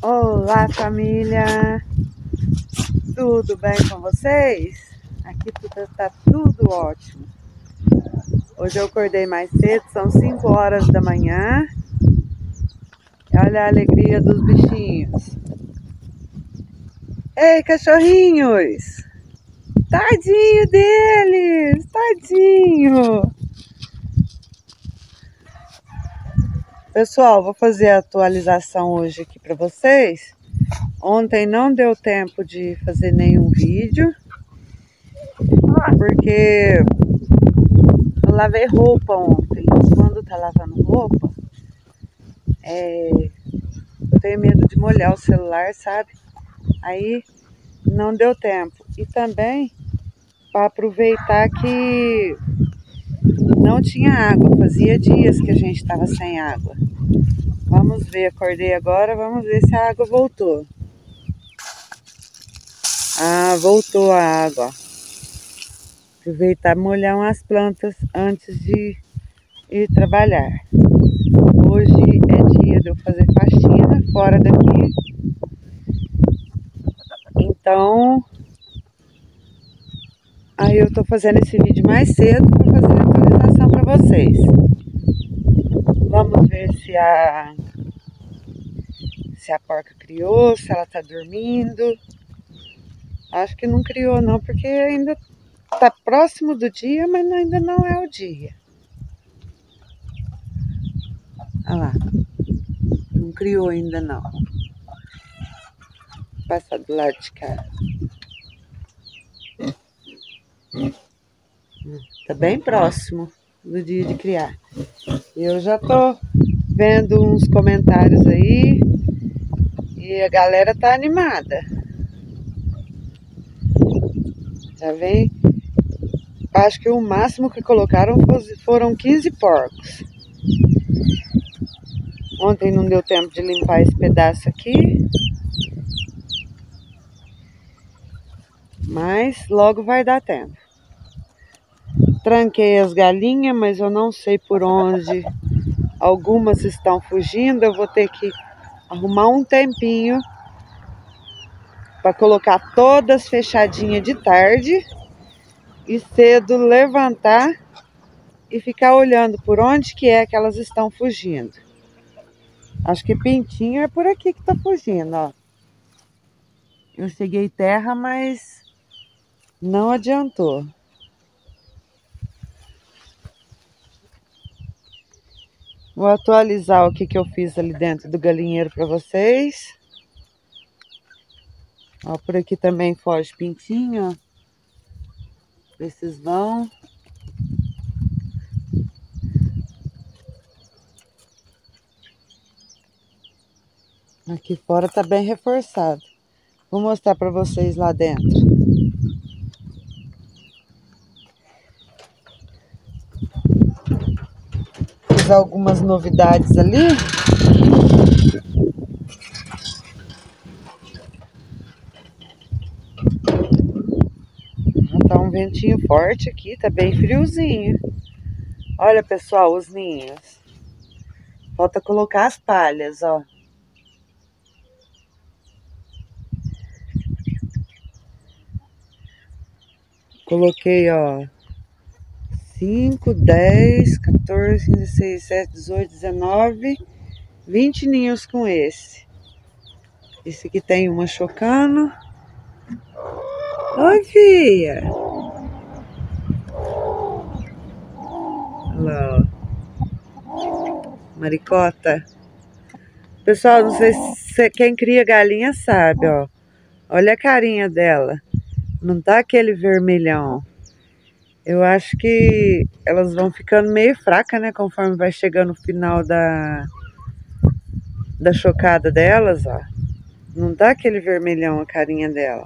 Olá, família! Tudo bem com vocês? Aqui tá tudo ótimo. Hoje eu acordei mais cedo, são 5 horas da manhã. Olha a alegria dos bichinhos. Ei, cachorrinhos! Tadinho deles! Tadinho! Pessoal, vou fazer a atualização hoje aqui para vocês. Ontem não deu tempo de fazer nenhum vídeo, porque eu lavei roupa ontem. Quando tá lavando roupa, eu tenho medo de molhar o celular, sabe? Aí não deu tempo. E também para aproveitar que não tinha água. Fazia dias que a gente estava sem água. Vamos ver, acordei agora, vamos ver se a água voltou. Ah, voltou a água. Aproveitar e molhar umas plantas antes de ir trabalhar. Hoje é dia de eu fazer faxina fora daqui. Então, aí eu tô fazendo esse vídeo mais cedo para fazer a atualização para vocês. Vamos ver se a porca criou, se ela tá dormindo. Acho que não criou não, porque ainda tá próximo do dia, mas ainda não é o dia. Olha lá. Não criou ainda não. Vou passar do lado de cá. Tá bem próximo do dia de criar. Eu já tô vendo uns comentários aí e a galera tá animada. Já vem. Acho que o máximo que colocaram foram 15 porcos. Ontem não deu tempo de limpar esse pedaço aqui. Mas logo vai dar tempo. Tranquei as galinhas, mas eu não sei por onde. Algumas estão fugindo. Eu vou ter que arrumar um tempinho para colocar todas fechadinhas de tarde. E cedo levantar e ficar olhando por onde que é que elas estão fugindo. Acho que pintinho é por aqui que tá fugindo, ó. Eu cheguei terra, mas não adiantou. Vou atualizar o que eu fiz ali dentro do galinheiro para vocês. Ó, por aqui também foge pintinho, ó. Esses vão. Aqui fora tá bem reforçado. Vou mostrar para vocês lá dentro. Fiz algumas novidades ali. Tá um ventinho forte aqui, tá bem friozinho. Olha, pessoal, os ninhos. Falta colocar as palhas, ó. Coloquei, ó, 5, 10, 14, 15, 16, 17, 18, 19, 20 ninhos com esse. Esse aqui tem uma chocando. Oi, filha. Olha lá, ó. Maricota. Pessoal, não sei se quem cria galinha sabe, ó. Olha a carinha dela. Não tá aquele vermelhão. Eu acho que elas vão ficando meio fracas, né? Conforme vai chegando o final da chocada delas, ó. Não tá aquele vermelhão a carinha dela.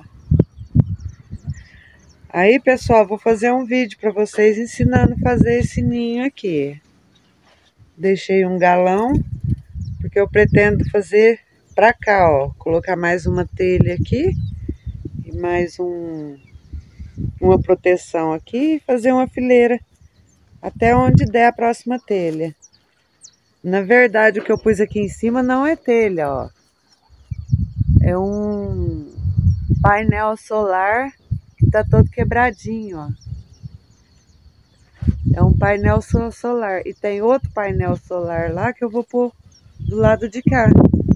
Aí, pessoal, vou fazer um vídeo para vocês ensinando a fazer esse ninho aqui. Deixei um galão, porque eu pretendo fazer pra cá, ó. Colocar mais uma telha aqui e mais uma proteção aqui e fazer uma fileira até onde der a próxima telha. Na verdade, o que eu pus aqui em cima não é telha, ó. É um painel solar que tá todo quebradinho, ó. É um painel solar. E tem outro painel solar lá que eu vou pôr do lado de cá.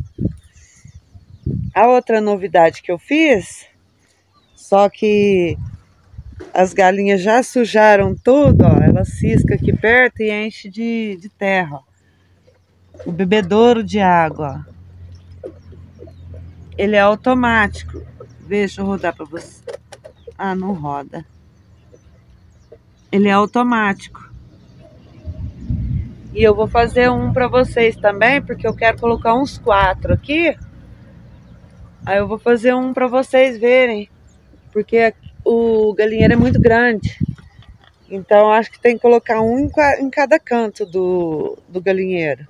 A outra novidade que eu fiz, só que as galinhas já sujaram tudo, ó. Ela cisca aqui perto e enche de terra, ó. O bebedouro de água, ó. Ele é automático. Deixa eu rodar para você. Ah, não roda. Ele é automático. E eu vou fazer um para vocês também, porque eu quero colocar uns 4 aqui. Aí eu vou fazer um para vocês verem, porque o galinheiro é muito grande. Então eu acho que tem que colocar um em cada canto do galinheiro.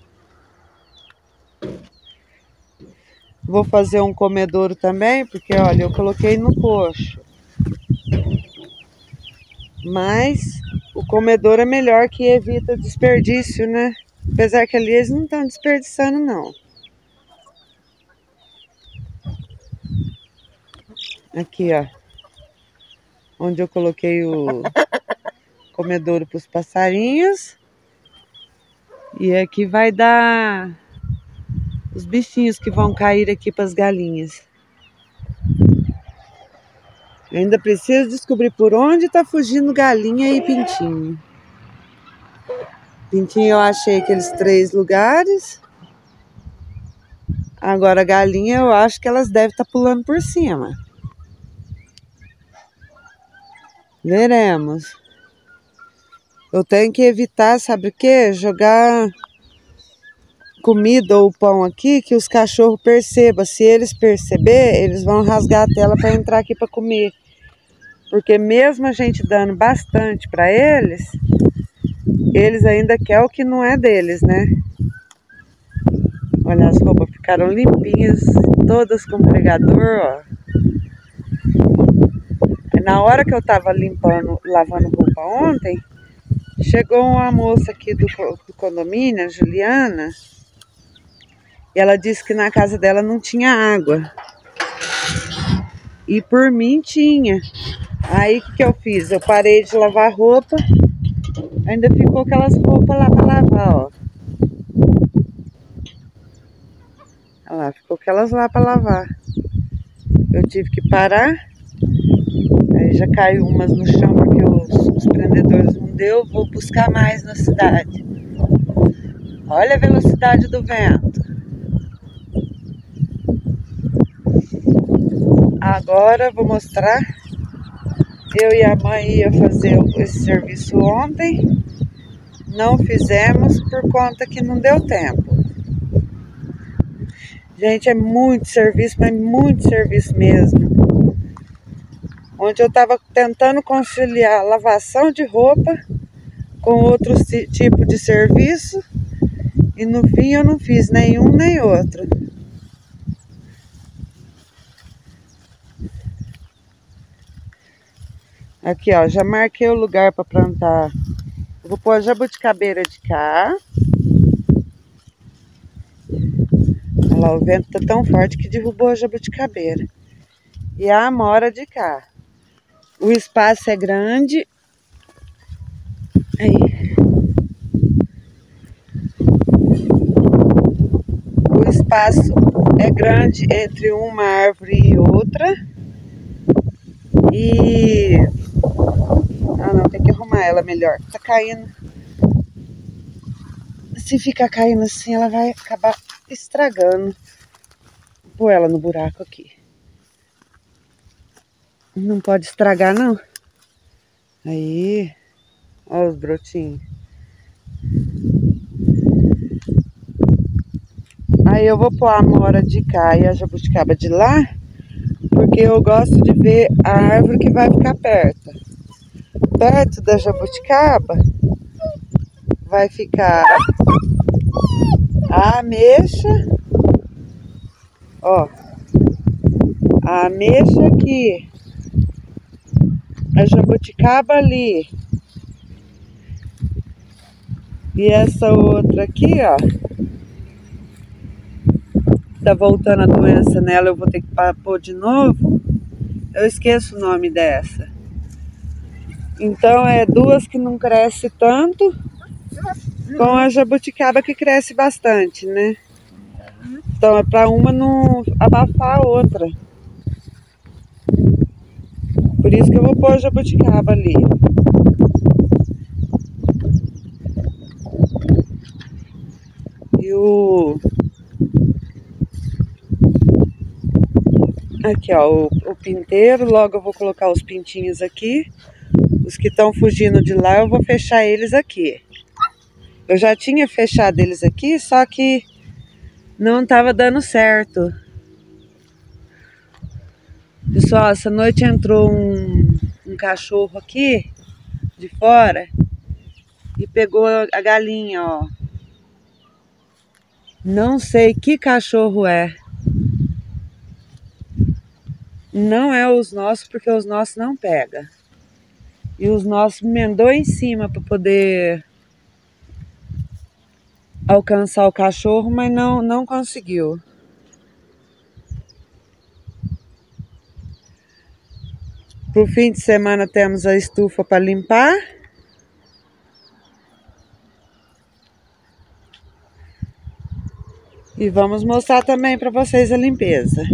Vou fazer um comedouro também, porque olha, eu coloquei no coxo. Mas o comedouro é melhor, que evita desperdício, né? Apesar que ali eles não estão desperdiçando, não. Aqui, ó. Onde eu coloquei o comedouro para os passarinhos. E aqui vai dar os bichinhos que vão cair aqui para as galinhas. Eu ainda preciso descobrir por onde está fugindo galinha e pintinho. Pintinho eu achei aqueles 3 lugares. Agora a galinha eu acho que elas devem estar pulando por cima. Veremos. Eu tenho que evitar, sabe o quê? Jogar comida ou pão aqui que os cachorros percebam. Se eles perceberem, eles vão rasgar a tela para entrar aqui para comer. Porque mesmo a gente dando bastante para eles, eles ainda querem o que não é deles, né? Olha, as roupas ficaram limpinhas, todas com pregador, ó. Na hora que eu tava limpando, lavando roupa ontem, chegou uma moça aqui do condomínio, a Juliana, e ela disse que na casa dela não tinha água. E por mim tinha. Aí o que eu fiz? Eu parei de lavar roupa, ainda ficou aquelas roupas lá para lavar, ó. Olha lá, ficou aquelas lá para lavar. Eu tive que parar. Aí já caiu umas no chão porque os prendedores não deu. Vou buscar mais na cidade. Olha a velocidade do vento. Agora vou mostrar. Eu e a mãe ia fazer esse serviço ontem. Não fizemos por conta que não deu tempo. Gente, é muito serviço, mas muito serviço mesmo. Onde eu estava tentando conciliar lavação de roupa com outros tipos de serviço. E no fim eu não fiz nenhum nem outro. Aqui, ó, já marquei o lugar para plantar. Eu vou pôr a jabuticabeira de cá. Olha lá, o vento tá tão forte que derrubou a jabuticabeira. E a amora de cá. O espaço é grande. Aí. O espaço é grande entre uma árvore e outra. E... ah, não, tem que arrumar ela melhor. Tá caindo. Se ficar caindo assim, ela vai acabar estragando. Vou pôr ela no buraco aqui. Não pode estragar, não. Aí. Olha os brotinhos. Aí eu vou pôr a amora de cá e a jabuticaba de lá. Porque eu gosto de ver a árvore que vai ficar perto. Perto da jabuticaba vai ficar a ameixa. Ó. A ameixa aqui. A jabuticaba ali. E essa outra aqui, ó. tá voltando a doença nela, eu vou ter que pôr de novo. Eu esqueço o nome dessa. Então é duas que não cresce tanto, com a jabuticaba que cresce bastante, né? Então é para uma não abafar a outra. Por isso que eu vou pôr a jabuticaba ali. E aqui, ó, o pinteiro. Logo eu vou colocar os pintinhos aqui. Os que estão fugindo de lá, eu vou fechar eles aqui. Eu já tinha fechado eles aqui, só que não estava dando certo. Pessoal, essa noite entrou um cachorro aqui de fora e pegou a galinha, ó. Não sei que cachorro é. Não é os nossos, porque os nossos não pegam. E os nossos emendou em cima para poder alcançar o cachorro, mas não conseguiu. Pro fim de semana temos a estufa para limpar. E vamos mostrar também para vocês a limpeza.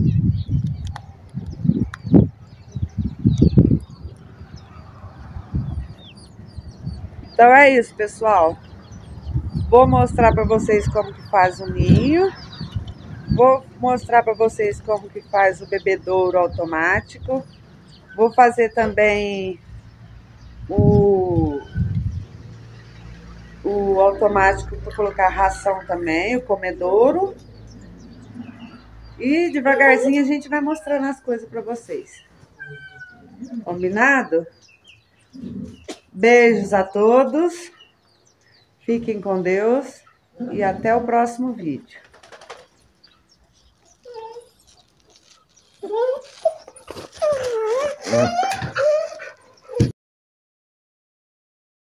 Então é isso, pessoal. Vou mostrar para vocês como que faz o ninho. Vou mostrar para vocês como que faz o bebedouro automático. Vou fazer também o automático para colocar ração também, o comedouro. E devagarzinho a gente vai mostrando as coisas para vocês. Combinado? Beijos a todos. Fiquem com Deus e até o próximo vídeo.